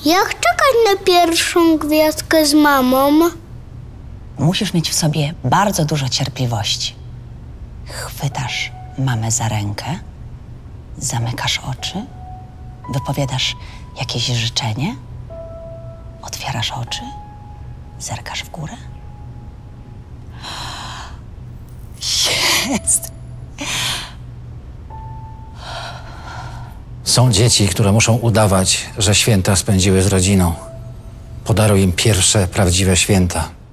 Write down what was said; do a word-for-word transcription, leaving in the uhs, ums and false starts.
Jak czekać na pierwszą gwiazdkę z mamą? Musisz mieć w sobie bardzo dużo cierpliwości. Chwytasz mamę za rękę, zamykasz oczy, wypowiadasz jakieś życzenie, otwierasz oczy, zerkasz w górę. Jest! Są dzieci, które muszą udawać, że święta spędziły z rodziną. Podaruj im pierwsze, prawdziwe święta.